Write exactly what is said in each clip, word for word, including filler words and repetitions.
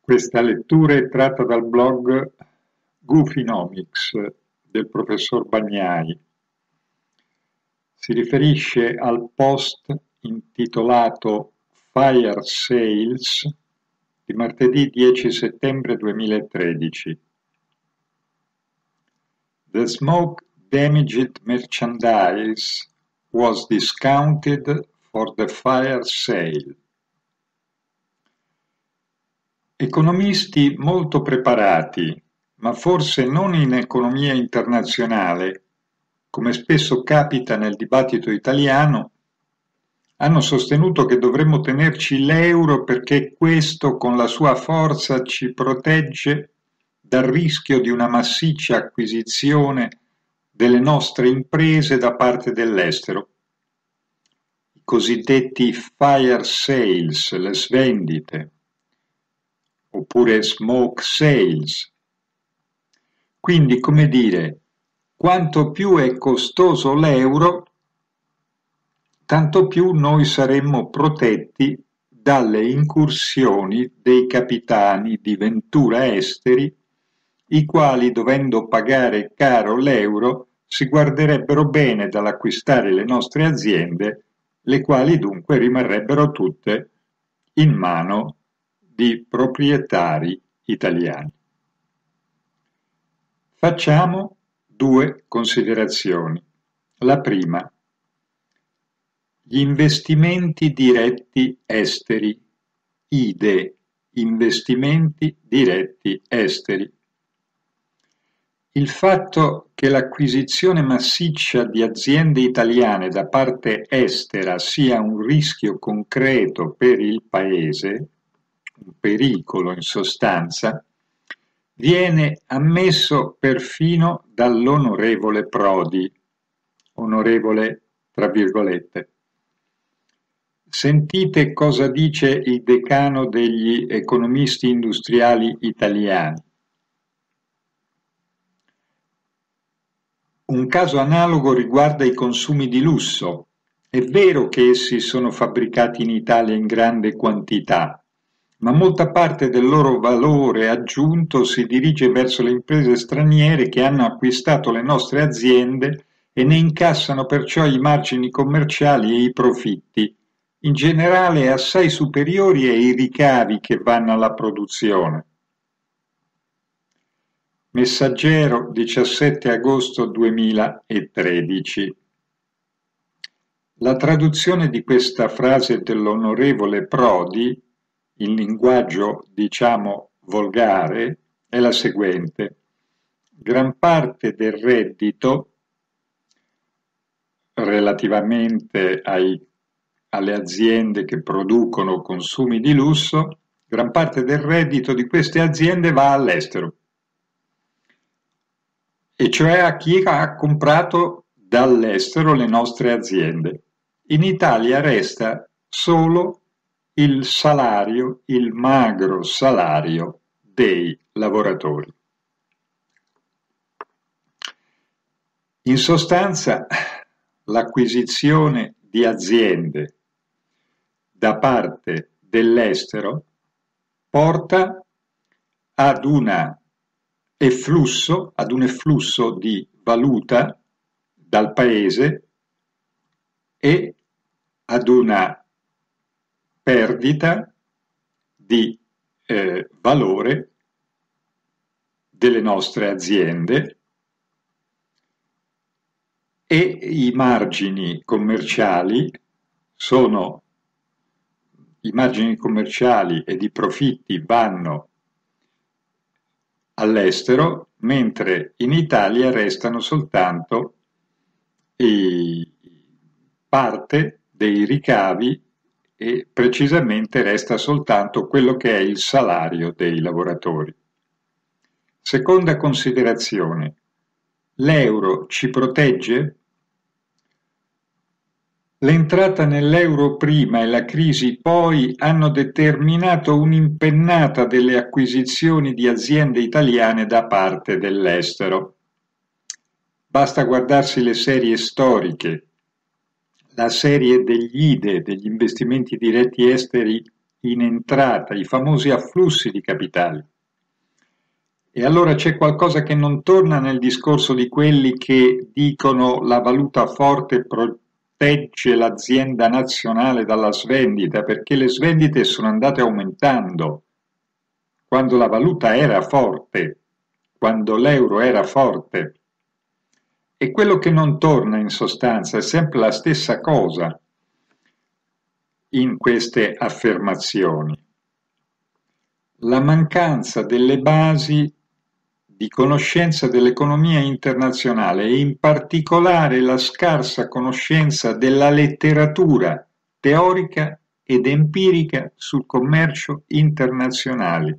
Questa lettura è tratta dal blog Goofynomics del professor Bagnai. Si riferisce al post intitolato Fire Sales di martedì dieci settembre duemilatredici. The smoke damaged merchandise was discounted for the fire sale. Economisti molto preparati, ma forse non in economia internazionale, come spesso capita nel dibattito italiano, hanno sostenuto che dovremmo tenerci l'euro perché questo con la sua forza ci protegge dal rischio di una massiccia acquisizione delle nostre imprese da parte dell'estero. I cosiddetti fire sales, le svendite, oppure smoke sales. Quindi, come dire, quanto più è costoso l'euro, tanto più noi saremmo protetti dalle incursioni dei capitani di ventura esteri, i quali, dovendo pagare caro l'euro, si guarderebbero bene dall'acquistare le nostre aziende, le quali dunque rimarrebbero tutte in mano di proprietari italiani. Facciamo due considerazioni. La prima: gli investimenti diretti esteri, I D E, investimenti diretti esteri. Il fatto che l'acquisizione massiccia di aziende italiane da parte estera sia un rischio concreto per il Paese, un pericolo in sostanza, viene ammesso perfino dall'onorevole Prodi, onorevole tra virgolette. Sentite cosa dice il decano degli economisti industriali italiani. Un caso analogo riguarda i consumi di lusso. È vero che essi sono fabbricati in Italia in grande quantità, ma molta parte del loro valore aggiunto si dirige verso le imprese straniere che hanno acquistato le nostre aziende e ne incassano perciò i margini commerciali e i profitti, in generale assai superiori ai ricavi che vanno alla produzione. Messaggero, diciassette agosto duemilatredici. La traduzione di questa frase dell'onorevole Prodi in linguaggio, diciamo, volgare, è la seguente. Gran parte del reddito relativamente ai, alle aziende che producono consumi di lusso, gran parte del reddito di queste aziende va all'estero, e cioè a chi ha comprato dall'estero le nostre aziende. In Italia resta solo il salario, il magro salario dei lavoratori. In sostanza, l'acquisizione di aziende da parte dell'estero porta ad una efflusso, ad un efflusso di valuta dal paese e ad una perdita di eh, valore delle nostre aziende e i margini commerciali sono i margini commerciali ed i profitti vanno all'estero, mentre in Italia restano soltanto i, parte dei ricavi e precisamente resta soltanto quello che è il salario dei lavoratori. Seconda considerazione: l'euro ci protegge? L'entrata nell'euro prima e la crisi poi hanno determinato un'impennata delle acquisizioni di aziende italiane da parte dell'estero. Basta guardarsi le serie storiche. La serie degli I D E, degli investimenti diretti esteri in entrata, i famosi afflussi di capitali. E allora c'è qualcosa che non torna nel discorso di quelli che dicono la valuta forte protegge l'azienda nazionale dalla svendita, perché le svendite sono andate aumentando quando la valuta era forte, quando l'euro era forte. E quello che non torna in sostanza è sempre la stessa cosa in queste affermazioni. La mancanza delle basi di conoscenza dell'economia internazionale e in particolare la scarsa conoscenza della letteratura teorica ed empirica sul commercio internazionale.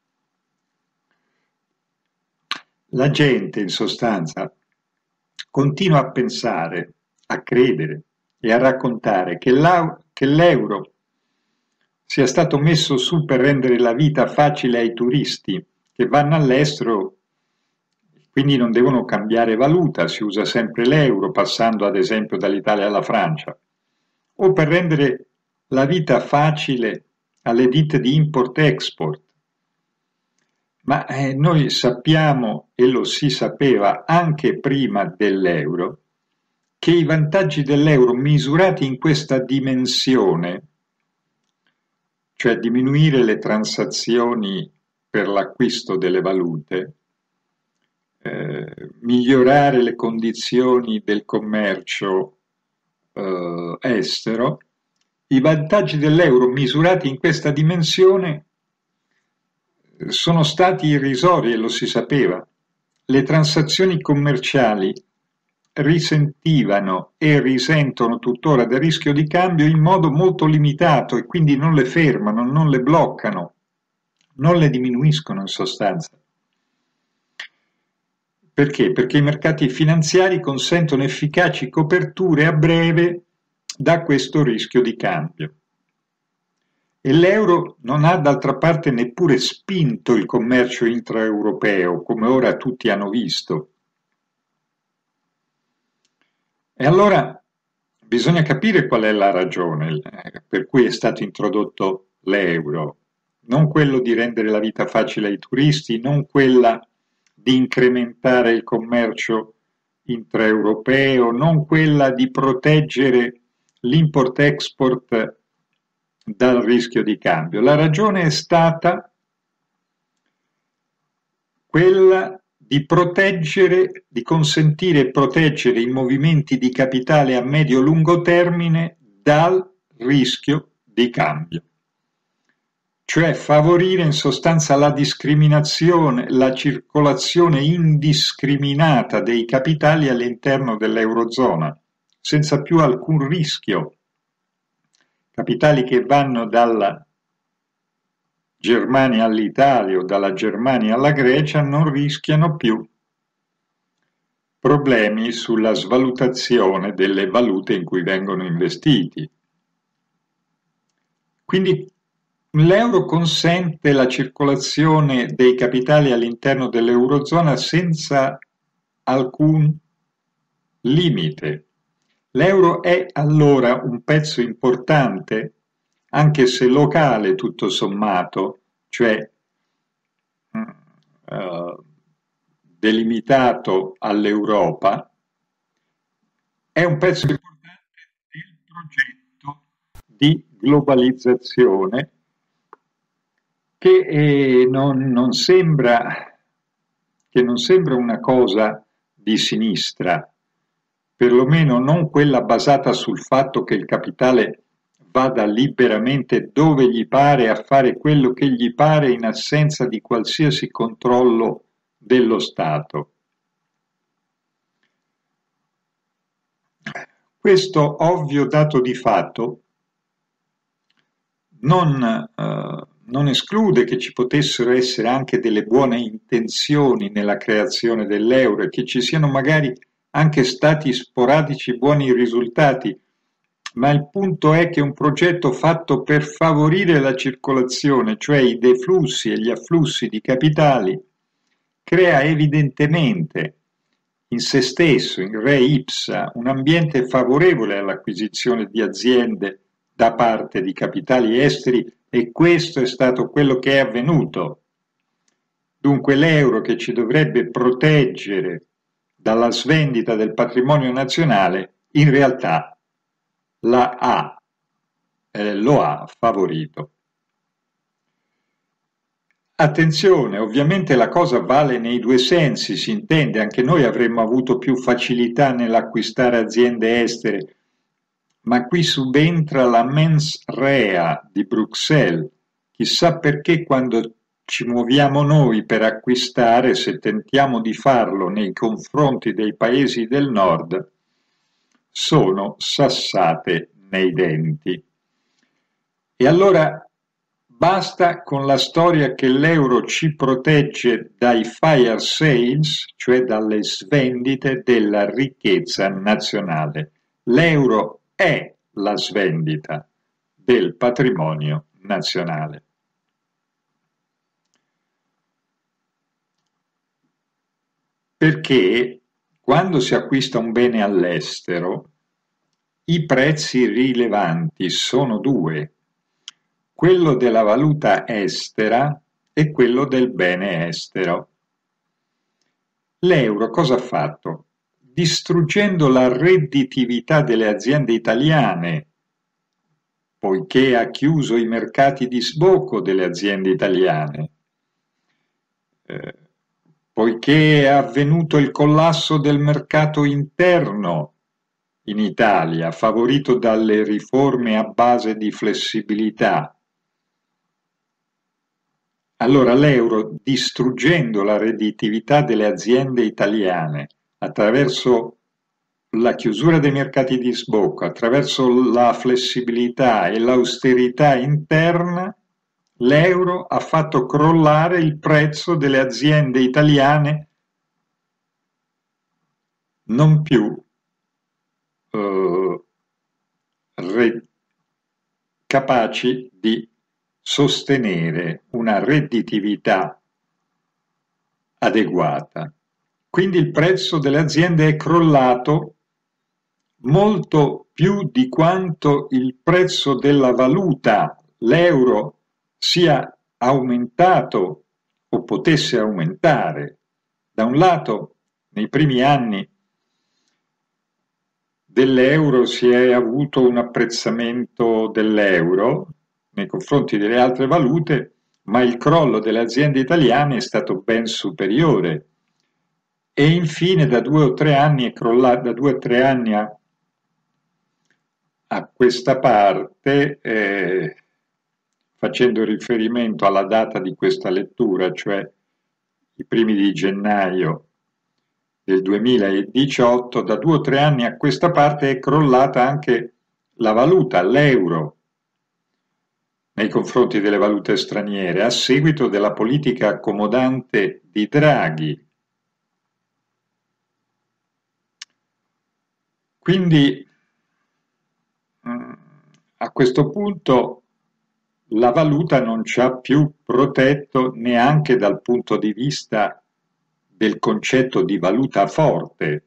La gente, in sostanza, continua a pensare, a credere e a raccontare che l'euro sia stato messo su per rendere la vita facile ai turisti che vanno all'estero, quindi non devono cambiare valuta, si usa sempre l'euro, passando ad esempio dall'Italia alla Francia, o per rendere la vita facile alle ditte di import-export. Ma eh, noi sappiamo, e lo si sapeva anche prima dell'euro, che i vantaggi dell'euro misurati in questa dimensione, cioè diminuire le transazioni per l'acquisto delle valute, eh, migliorare le condizioni del commercio eh, estero, i vantaggi dell'euro misurati in questa dimensione sono stati irrisori e lo si sapeva. Le transazioni commerciali risentivano e risentono tuttora del rischio di cambio in modo molto limitato e quindi non le fermano, non le bloccano, non le diminuiscono in sostanza. Perché? Perché i mercati finanziari consentono efficaci coperture a breve da questo rischio di cambio. E l'euro non ha d'altra parte neppure spinto il commercio intraeuropeo, come ora tutti hanno visto. E allora bisogna capire qual è la ragione per cui è stato introdotto l'euro, non quello di rendere la vita facile ai turisti, non quella di incrementare il commercio intraeuropeo, non quella di proteggere l'import-export dal rischio di cambio. La ragione è stata quella di proteggere, di consentire e proteggere i movimenti di capitale a medio-lungo termine dal rischio di cambio, cioè favorire in sostanza la discriminazione, la circolazione indiscriminata dei capitali all'interno dell'Eurozona, senza più alcun rischio. Capitali che vanno dalla Germania all'Italia o dalla Germania alla Grecia non rischiano più problemi sulla svalutazione delle valute in cui vengono investiti. Quindi l'euro consente la circolazione dei capitali all'interno dell'Eurozona senza alcun limite. L'euro è allora un pezzo importante, anche se locale tutto sommato, cioè uh, delimitato all'Europa, è un pezzo importante del progetto di globalizzazione che eh, non, non sembra, che non sembra una cosa di sinistra, perlomeno non quella basata sul fatto che il capitale vada liberamente dove gli pare a fare quello che gli pare in assenza di qualsiasi controllo dello Stato. Questo ovvio dato di fatto non, eh, non esclude che ci potessero essere anche delle buone intenzioni nella creazione dell'euro e che ci siano magari anche stati sporadici buoni risultati, ma il punto è che un progetto fatto per favorire la circolazione, cioè i deflussi e gli afflussi di capitali, crea evidentemente in se stesso, in re ipsa, un ambiente favorevole all'acquisizione di aziende da parte di capitali esteri E questo è stato quello che è avvenuto. Dunque l'euro, che ci dovrebbe proteggere dalla svendita del patrimonio nazionale, in realtà la ha, eh, lo ha favorito. Attenzione, ovviamente la cosa vale nei due sensi, si intende, anche noi avremmo avuto più facilità nell'acquistare aziende estere, ma qui subentra la mens rea di Bruxelles. Chissà perché quando ci muoviamo noi per acquistare, se tentiamo di farlo nei confronti dei paesi del nord, sono sassate nei denti. E allora basta con la storia che l'euro ci protegge dai fire sales, cioè dalle svendite della ricchezza nazionale. L'euro è la svendita del patrimonio nazionale. Perché quando si acquista un bene all'estero, i prezzi rilevanti sono due: quello della valuta estera e quello del bene estero. L'euro cosa ha fatto? Distruggendo la redditività delle aziende italiane, poiché ha chiuso i mercati di sbocco delle aziende italiane, eh, poiché è avvenuto il collasso del mercato interno in Italia, favorito dalle riforme a base di flessibilità. Allora l'euro, distruggendo la redditività delle aziende italiane attraverso la chiusura dei mercati di sbocco, attraverso la flessibilità e l'austerità interna, l'euro ha fatto crollare il prezzo delle aziende italiane non più eh, re- capaci di sostenere una redditività adeguata. Quindi il prezzo delle aziende è crollato molto più di quanto il prezzo della valuta, l'euro, sia aumentato o potesse aumentare. Da un lato, nei primi anni dell'euro si è avuto un apprezzamento dell'euro nei confronti delle altre valute, ma il crollo delle aziende italiane è stato ben superiore. E infine da due o tre anni è crollato, da due o tre anni a, a questa parte, eh, facendo riferimento alla data di questa lettura, cioè i primi di gennaio del duemiladiciotto, da due o tre anni a questa parte è crollata anche la valuta, l'euro, nei confronti delle valute straniere, a seguito della politica accomodante di Draghi. Quindi a questo punto la valuta non ci ha più protetto neanche dal punto di vista del concetto di valuta forte.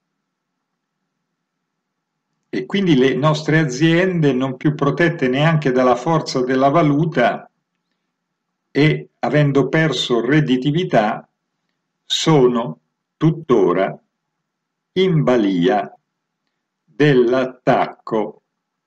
E quindi le nostre aziende, non più protette neanche dalla forza della valuta e avendo perso redditività, sono tuttora in balia dell'attacco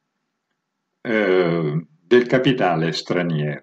eh, del capitale straniero.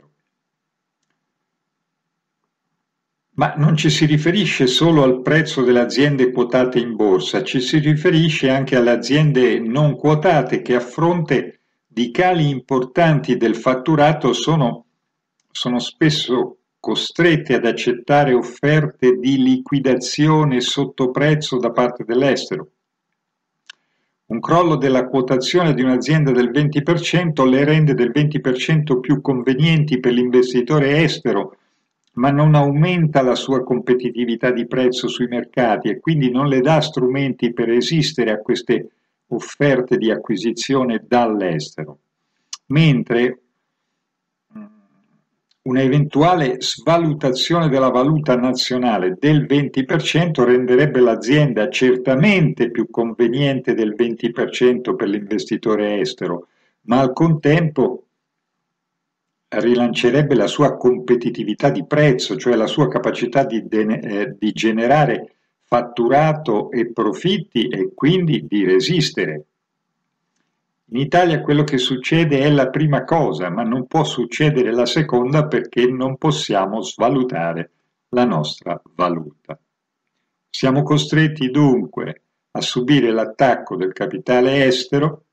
Ma non ci si riferisce solo al prezzo delle aziende quotate in borsa, ci si riferisce anche alle aziende non quotate che a fronte di cali importanti del fatturato sono, sono spesso costrette ad accettare offerte di liquidazione sotto prezzo da parte dell'estero. Un crollo della quotazione di un'azienda del venti per cento le rende del venti per cento più convenienti per l'investitore estero, ma non aumenta la sua competitività di prezzo sui mercati e quindi non le dà strumenti per resistere a queste offerte di acquisizione dall'estero. Mentre un'eventuale svalutazione della valuta nazionale del venti per cento renderebbe l'azienda certamente più conveniente del venti per cento per l'investitore estero, ma al contempo rilancerebbe la sua competitività di prezzo, cioè la sua capacità di, de- eh, di generare fatturato e profitti e quindi di resistere. In Italia quello che succede è la prima cosa, ma non può succedere la seconda perché non possiamo svalutare la nostra valuta. Siamo costretti dunque a subire l'attacco del capitale estero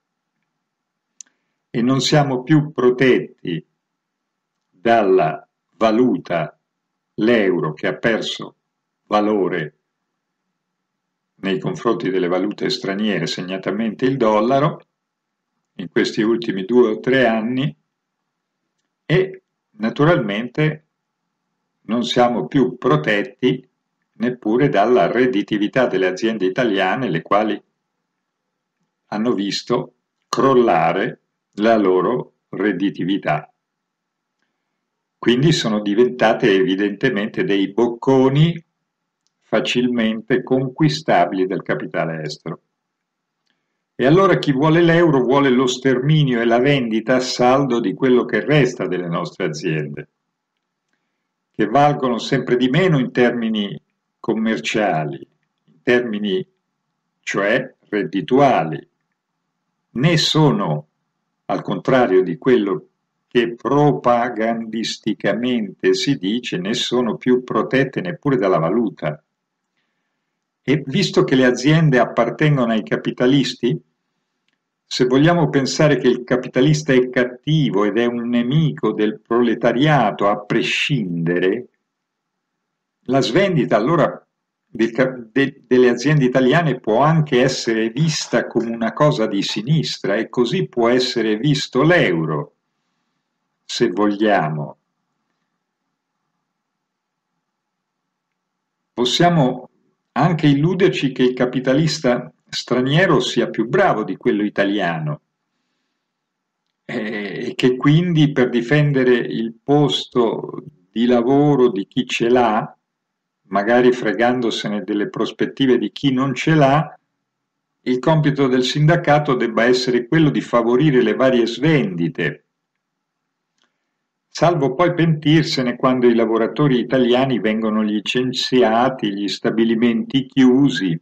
e non siamo più protetti dalla valuta, l'euro, che ha perso valore nei confronti delle valute straniere, segnatamente il dollaro, in questi ultimi due o tre anni, e naturalmente non siamo più protetti neppure dalla redditività delle aziende italiane, le quali hanno visto crollare la loro redditività. Quindi sono diventate evidentemente dei bocconi facilmente conquistabili dal capitale estero. E allora chi vuole l'euro vuole lo sterminio e la vendita a saldo di quello che resta delle nostre aziende, che valgono sempre di meno in termini commerciali, in termini cioè reddituali, né sono, al contrario di quello che propagandisticamente si dice, ne sono più protette neppure dalla valuta. E visto che le aziende appartengono ai capitalisti, se vogliamo pensare che il capitalista è cattivo ed è un nemico del proletariato a prescindere, la svendita allora del, de, delle aziende italiane può anche essere vista come una cosa di sinistra e così può essere visto l'euro, se vogliamo. Possiamo anche illuderci che il capitalista straniero sia più bravo di quello italiano e che quindi per difendere il posto di lavoro di chi ce l'ha, magari fregandosene delle prospettive di chi non ce l'ha, il compito del sindacato debba essere quello di favorire le varie svendite, salvo poi pentirsene quando i lavoratori italiani vengono licenziati, gli stabilimenti chiusi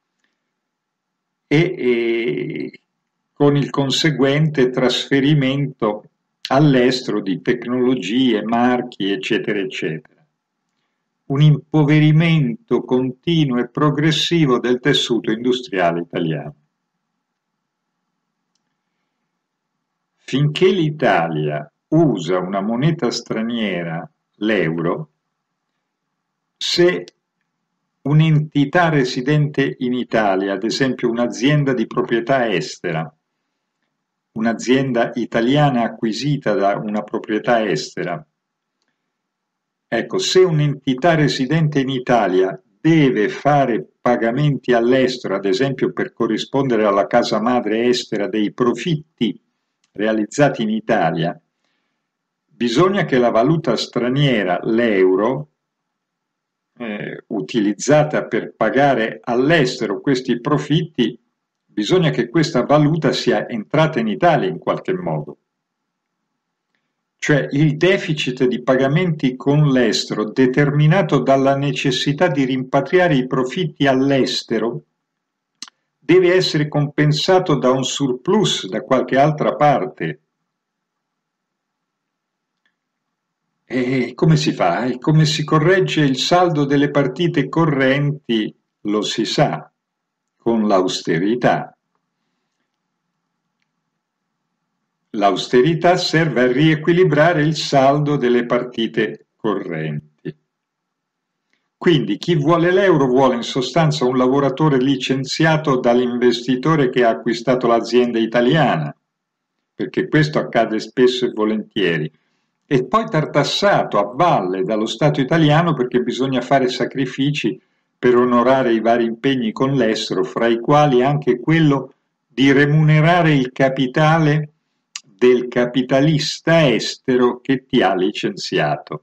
e, e con il conseguente trasferimento all'estero di tecnologie, marchi, eccetera, eccetera. Un impoverimento continuo e progressivo del tessuto industriale italiano. Finché l'Italia usa una moneta straniera, l'euro, se un'entità residente in Italia, ad esempio un'azienda di proprietà estera, un'azienda italiana acquisita da una proprietà estera, ecco, se un'entità residente in Italia deve fare pagamenti all'estero, ad esempio per corrispondere alla casa madre estera dei profitti realizzati in Italia, bisogna che la valuta straniera, l'euro, eh, utilizzata per pagare all'estero questi profitti, bisogna che questa valuta sia entrata in Italia in qualche modo. Cioè il deficit di pagamenti con l'estero determinato dalla necessità di rimpatriare i profitti all'estero deve essere compensato da un surplus da qualche altra parte. E come si fa? E come si corregge il saldo delle partite correnti? Lo si sa, con l'austerità. L'austerità serve a riequilibrare il saldo delle partite correnti. Quindi chi vuole l'euro vuole in sostanza un lavoratore licenziato dall'investitore che ha acquistato l'azienda italiana, perché questo accade spesso e volentieri, e poi tartassato a valle dallo Stato italiano perché bisogna fare sacrifici per onorare i vari impegni con l'estero, fra i quali anche quello di remunerare il capitale del capitalista estero che ti ha licenziato.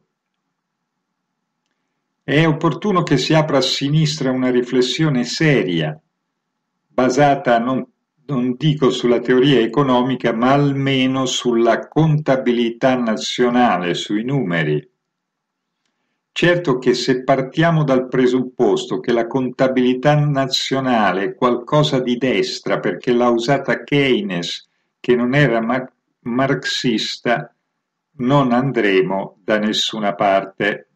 È opportuno che si apra a sinistra una riflessione seria, basata non non dico sulla teoria economica, ma almeno sulla contabilità nazionale, sui numeri. Certo che se partiamo dal presupposto che la contabilità nazionale è qualcosa di destra perché l'ha usata Keynes, che non era mar- marxista, non andremo da nessuna parte.